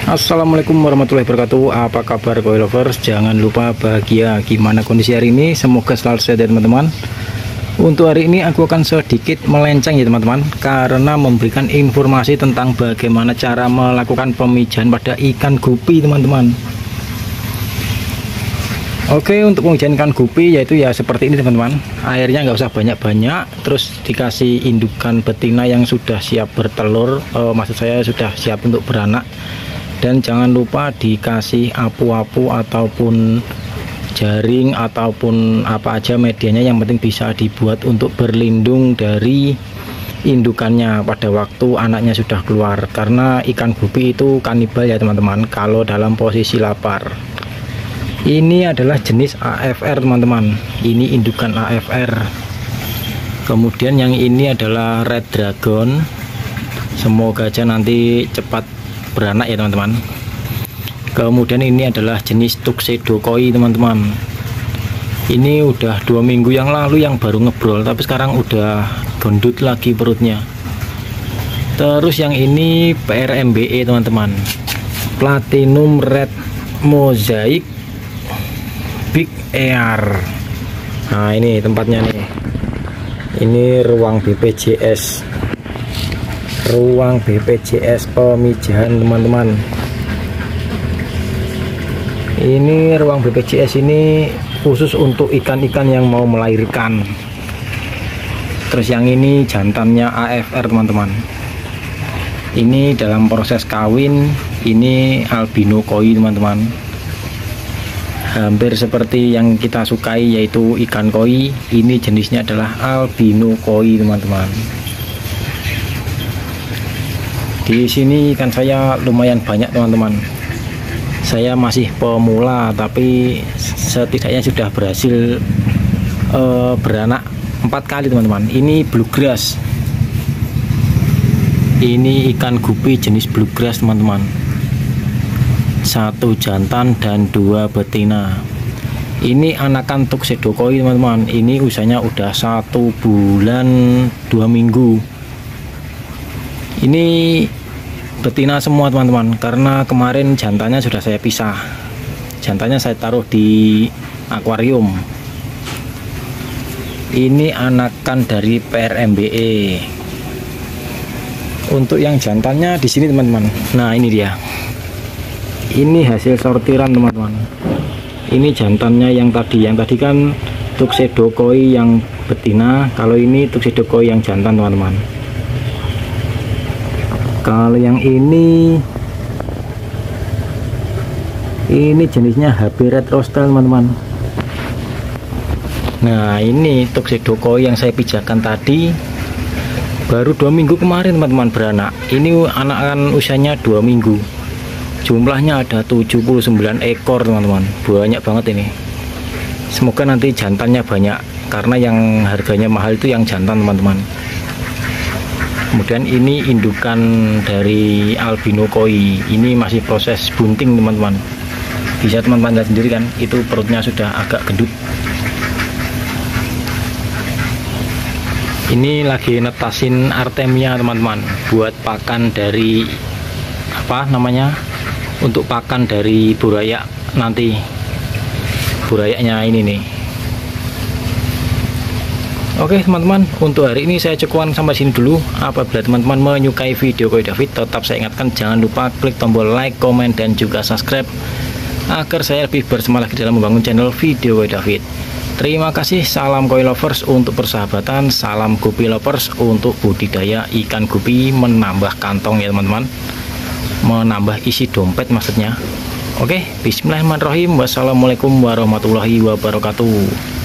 Assalamualaikum warahmatullahi wabarakatuh. Apa kabar koi lovers? Jangan lupa bahagia. Gimana kondisi hari ini? Semoga selalu sehat ya teman-teman. Untuk hari ini aku akan sedikit melenceng ya teman-teman, karena memberikan informasi tentang bagaimana cara melakukan pemijahan pada ikan gupi teman-teman. Oke, untuk pemijahan ikan gupi yaitu ya seperti ini teman-teman. Airnya nggak usah banyak-banyak, terus dikasih indukan betina yang sudah siap bertelur, maksud saya sudah siap untuk beranak. Dan jangan lupa dikasih apu-apu ataupun jaring ataupun apa aja medianya, yang penting bisa dibuat untuk berlindung dari indukannya pada waktu anaknya sudah keluar, karena ikan gupi itu kanibal ya teman-teman kalau dalam posisi lapar. Ini adalah jenis AFR teman-teman, ini indukan AFR. Kemudian yang ini adalah Red Dragon, semoga aja nanti cepat beranak ya teman-teman. Kemudian ini adalah jenis Tuxedo Koi teman-teman, ini udah 2 minggu yang lalu yang baru ngebrol, tapi sekarang udah gendut lagi perutnya. Terus yang ini PRMBE teman-teman, Platinum Red Mosaic Big Air. Nah ini tempatnya nih, ini ruang BPJS, ruang BPJS pemijahan teman-teman. Ini ruang BPJS ini khusus untuk ikan-ikan yang mau melahirkan. Terus yang ini jantannya AFR teman-teman, ini dalam proses kawin. Ini albino koi teman-teman, hampir seperti yang kita sukai yaitu ikan koi. Ini jenisnya adalah albino koi teman-teman. Di sini ikan saya lumayan banyak teman-teman. Saya masih pemula, tapi setidaknya sudah berhasil beranak 4 kali teman-teman. Ini bluegrass, ini ikan gupi jenis bluegrass teman-teman, 1 jantan dan 2 betina. Ini anakan Tuxedo Koi teman-teman, ini usianya udah 1 bulan 2 minggu. Ini betina semua teman-teman, karena kemarin jantannya sudah saya pisah, jantannya saya taruh di akuarium. Ini anakan dari PRMBE. Untuk yang jantannya di sini teman-teman. Nah ini dia, ini hasil sortiran teman-teman. Ini jantannya yang tadi kan Tuxedo Koi yang betina, kalau ini Tuxedo Koi yang jantan teman-teman. Kalau yang ini jenisnya HB Red Roastel teman-teman. Nah ini Tuxedo Koi yang saya pijahkan tadi, baru 2 minggu kemarin teman-teman beranak. Ini anakan usianya 2 minggu. Jumlahnya ada 79 ekor teman-teman, banyak banget ini. Semoga nanti jantannya banyak, karena yang harganya mahal itu yang jantan teman-teman. Kemudian ini indukan dari albino koi, ini masih proses bunting teman-teman. Bisa teman-teman lihat sendiri kan, itu perutnya sudah agak gendut. Ini lagi netasin Artemia teman-teman, buat pakan dari apa namanya, untuk pakan dari burayak nanti, burayaknya ini nih. Oke teman-teman, untuk hari ini saya cukupkan sampai sini dulu. Apabila teman-teman menyukai video Koi David, tetap saya ingatkan jangan lupa klik tombol like, komen, dan juga subscribe, agar saya lebih bersemangat lagi dalam membangun channel video Koi David. Terima kasih, salam koi lovers untuk persahabatan, salam gupi lovers untuk budidaya ikan gupi, menambah kantong ya teman-teman, menambah isi dompet maksudnya. Oke, bismillahirrahmanirrahim. Wassalamualaikum warahmatullahi wabarakatuh.